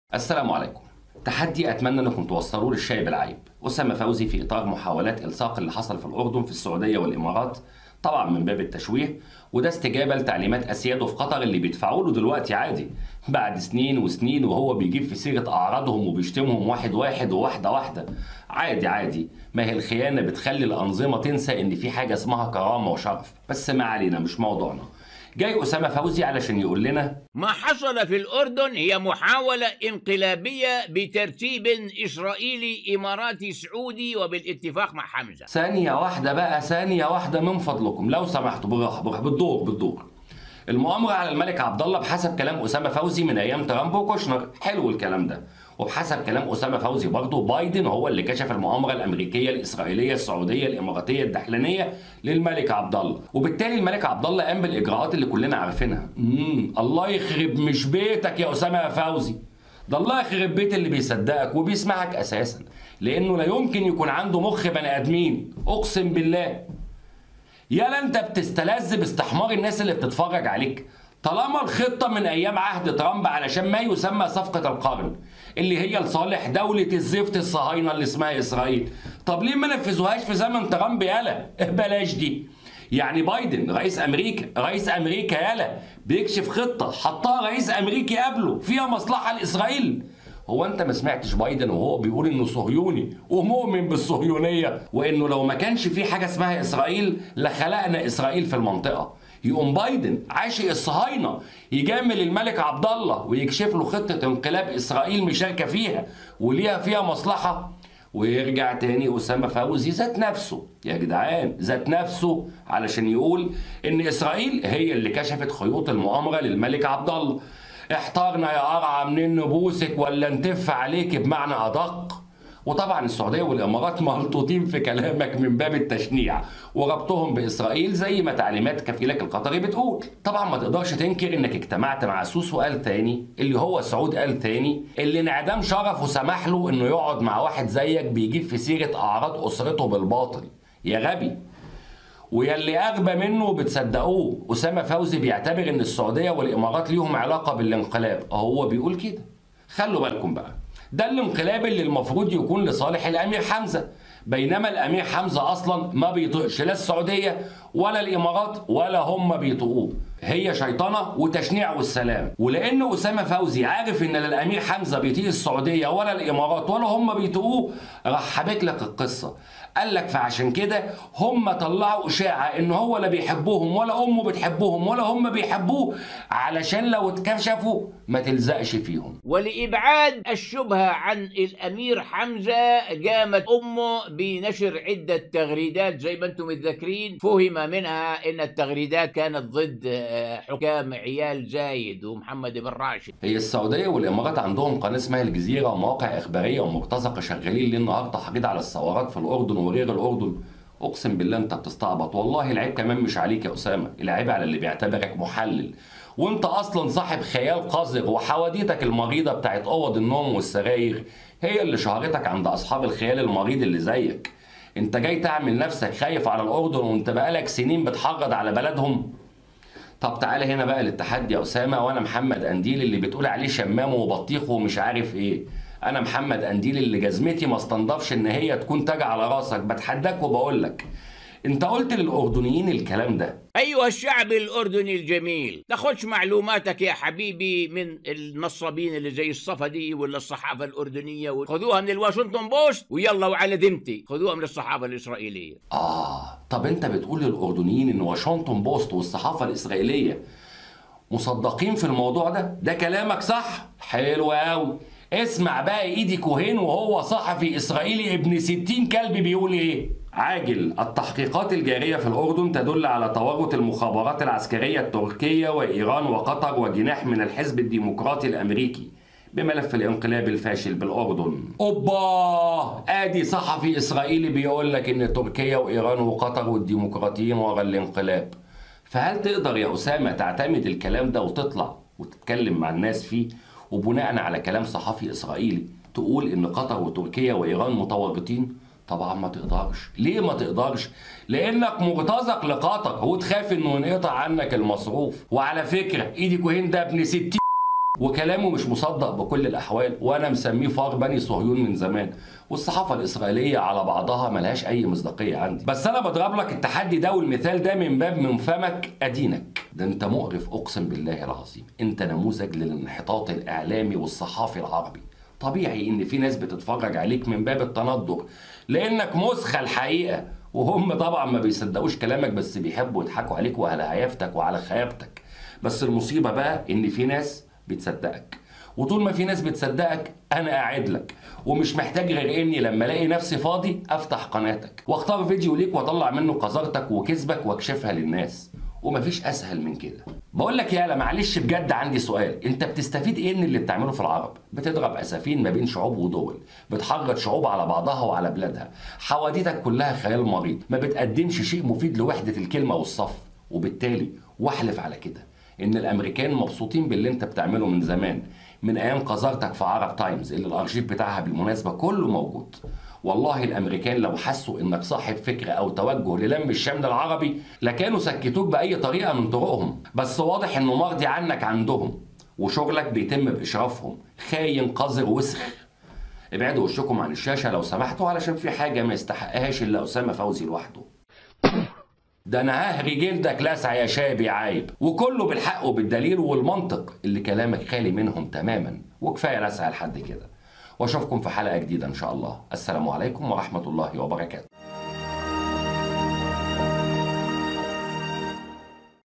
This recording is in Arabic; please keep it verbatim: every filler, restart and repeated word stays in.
السلام عليكم. تحدي أتمنى أنكم توصلوه للشايب العيب. أسامة فوزي في إطار محاولات إلصاق اللي حصل في الأردن في السعودية والإمارات، طبعا من باب التشويه، وده استجابة لتعليمات أسياده في قطر اللي بيدفعوا له دلوقتي عادي بعد سنين وسنين، وهو بيجيب في سيرة أعراضهم وبيشتمهم واحد واحد وواحدة واحدة. عادي عادي، ما هي الخيانة بتخلي الأنظمة تنسى إن في حاجة اسمها كرامة وشرف، بس ما علينا مش موضوعنا. جاي أسامة فوزي علشان يقول لنا ما حصل في الأردن هي محاولة انقلابية بترتيب إسرائيلي إماراتي سعودي وبالاتفاق مع حمزة. ثانية واحدة بقى، ثانية واحدة من فضلكم لو سمحتوا، بالراحة بالراحة، بالدور بالدور. المؤامرة على الملك عبد الله بحسب كلام أسامة فوزي من أيام ترامب وكوشنر، حلو الكلام ده، وبحسب كلام أسامة فوزي برضه بايدن هو اللي كشف المؤامرة الأمريكية الإسرائيلية السعودية الإماراتية الدحلانية للملك عبد الله، وبالتالي الملك عبد الله قام بالإجراءات اللي كلنا عارفينها. امم الله يخرب مش بيتك يا أسامة فوزي، ده الله يخرب بيت اللي بيصدقك وبيسمعك أساسا، لأنه لا يمكن يكون عنده مخ بني آدمين، أقسم بالله. يالا انت بتستلذ باستحمار الناس اللي بتتفرج عليك، طالما الخطة من أيام عهد ترامب علشان ما يسمى صفقة القرن اللي هي لصالح دولة الزفت الصهاينة اللي اسمها إسرائيل. طب ليه ما نفذوهاش في زمن ترامب يالا؟ بلاش دي. يعني بايدن رئيس أمريكا رئيس أمريكا يالا بيكشف خطة حطها رئيس أمريكي قبله فيها مصلحة لإسرائيل. هو انت ما سمعتش بايدن وهو بيقول انه صهيوني ومؤمن بالصهيونيه، وانه لو ما كانش في حاجه اسمها اسرائيل لخلقنا اسرائيل في المنطقه؟ يقوم بايدن عاشق الصهاينه يجامل الملك عبد الله ويكشف له خطه انقلاب اسرائيل مشاركه فيها وليها فيها مصلحه، ويرجع تاني أسامة فوزي ذات نفسه يا جدعان ذات نفسه علشان يقول ان اسرائيل هي اللي كشفت خيوط المؤامره للملك عبد الله. احتارنا يا قرعه منين نبوسك ولا نتف عليك بمعنى ادق. وطبعا السعوديه والامارات ملطوطين في كلامك من باب التشنيع وربطهم باسرائيل زي ما تعليمات كفيلك القطري بتقول. طبعا ما تقدرش تنكر انك اجتمعت مع سوسو آل ثاني اللي هو سعود آل ثاني اللي انعدام شرفه سمح له انه يقعد مع واحد زيك بيجيب في سيره اعراض اسرته بالباطل. يا غبي ويلي اغبى منه بتصدقوه، أسامة فوزي بيعتبر ان السعوديه والامارات ليهم علاقه بالانقلاب، هو بيقول كده. خلوا بالكم بقى، ده الانقلاب اللي المفروض يكون لصالح الامير حمزه، بينما الامير حمزه اصلا ما بيطيقش لا السعوديه ولا الامارات ولا هم بيطيقوه، هي شيطنه وتشنيع والسلام. ولان اسامه فوزي عارف ان لا الامير حمزه بيطيق السعوديه ولا الامارات ولا هم بيطيقوه، راح حابك لك القصه. قال لك فعشان كده هم طلعوا اشاعه ان هو لا بيحبوهم ولا امه بتحبهم ولا هم بيحبوه، علشان لو اتكشفوا ما تلزقش فيهم. ولإبعاد الشبهة عن الأمير حمزة قامت أمه بنشر عدة تغريدات زي ما أنتم متذكرين، فهم منها أن التغريدات كانت ضد حكام عيال زايد ومحمد بن راشد. هي السعوديه والامارات عندهم قناه اسمها الجزيره ومواقع اخباريه ومرتزقه شغالين ليل نهار تحريض على الثورات في الاردن وغير الاردن. اقسم بالله انت بتستعبط، والله العيب كمان مش عليك يا اسامه، العيب على اللي بيعتبرك محلل، وانت اصلا صاحب خيال قذر، وحواديتك المريضه بتاعت اوض النوم والسراير هي اللي شهرتك عند اصحاب الخيال المريض اللي زيك. انت جاي تعمل نفسك خايف على الاردن وانت بقالك سنين بتحرض على بلدهم. طب تعالى هنا بقى للتحدي يا اسامه، وانا محمد قنديل اللي بتقول عليه شمام وبطيخ ومش عارف ايه. انا محمد قنديل اللي جزمتي ما استنضفش ان هي تكون تاج على راسك، بتحداك وبقول لك انت قلت للاردنيين الكلام ده. أيها الشعب الأردني الجميل، تاخدش معلوماتك يا حبيبي من النصابين اللي زي الصفدي ولا الصحافة الأردنية، خذوها من الواشنطن بوست ويلا وعلى ذمتي خذوها من الصحافة الإسرائيلية. آه طب أنت بتقول للأردنيين إن واشنطن بوست والصحافة الإسرائيلية مصدقين في الموضوع ده؟ ده كلامك صح؟ حلو أوي. اسمع بقى إيدي كوهين وهو صحفي إسرائيلي ابن ستين كلب بيقول إيه؟ عاجل التحقيقات الجارية في الأردن تدل على تورط المخابرات العسكرية التركية وإيران وقطر وجناح من الحزب الديمقراطي الأمريكي بملف الانقلاب الفاشل بالأردن. أوبا آدي صحفي إسرائيلي بيقول لك إن تركيا وإيران وقطر والديمقراطيين ورا الانقلاب. فهل تقدر يا أسامة تعتمد الكلام ده وتطلع وتتكلم مع الناس فيه، وبناء على كلام صحفي إسرائيلي تقول إن قطر وتركيا وإيران متورطين؟ طبعا ما تقدرش. ليه ما تقدرش؟ لانك مرتزق لقطر وتخاف انه ينقطع عنك المصروف. وعلى فكره ايدي كوهين ده ابن ستين وكلامه مش مصدق بكل الاحوال، وانا مسميه فار بني صهيون من زمان، والصحافه الاسرائيليه على بعضها ملهاش اي مصداقيه عندي. بس انا بضرب لك التحدي ده والمثال ده من باب من فمك ادينك. ده انت مقرف اقسم بالله العظيم، انت نموذج للانحطاط الاعلامي والصحافي العربي. طبيعي ان في ناس بتتفرج عليك من باب التندر لانك مسخه الحقيقه، وهم طبعا ما بيصدقوش كلامك بس بيحبوا يضحكوا عليك وعلى عيافتك وعلى خيابتك. بس المصيبه بقى ان في ناس بتصدقك، وطول ما في ناس بتصدقك انا قاعد لك ومش محتاج غير اني لما الاقي نفسي فاضي افتح قناتك واختار فيديو ليك واطلع منه قذارتك وكذبك واكشفها للناس، ومفيش اسهل من كده. بقول لك يالا معلش بجد عندي سؤال، انت بتستفيد ايه من اللي بتعمله في العرب؟ بتضرب اسفين ما بين شعوب ودول، بتحرض شعوب على بعضها وعلى بلادها، حواديتك كلها خيال مريض، ما بتقدمش شيء مفيد لوحده الكلمه والصف. وبالتالي واحلف على كده ان الامريكان مبسوطين باللي انت بتعمله من زمان، من ايام قذارتك في عرب تايمز اللي الارشيف بتاعها بالمناسبه كله موجود. والله الامريكان لو حسوا انك صاحب فكره او توجه للم الشمل العربي لكانوا سكتوك باي طريقه من طرقهم، بس واضح انه مرضي عنك عندهم وشغلك بيتم باشرافهم. خاين قذر وسخ. ابعدوا وشكم عن الشاشه لو سمحتوا علشان في حاجه ما يستحقهاش الا اسامه فوزي لوحده. ده انا ههري جلدك لسع يا شابي عايب، وكله بالحق وبالدليل والمنطق اللي كلامك خالي منهم تماما، وكفايه لسع لحد كده. واشوفكم في حلقه جديده ان شاء الله. السلام عليكم ورحمه الله وبركاته.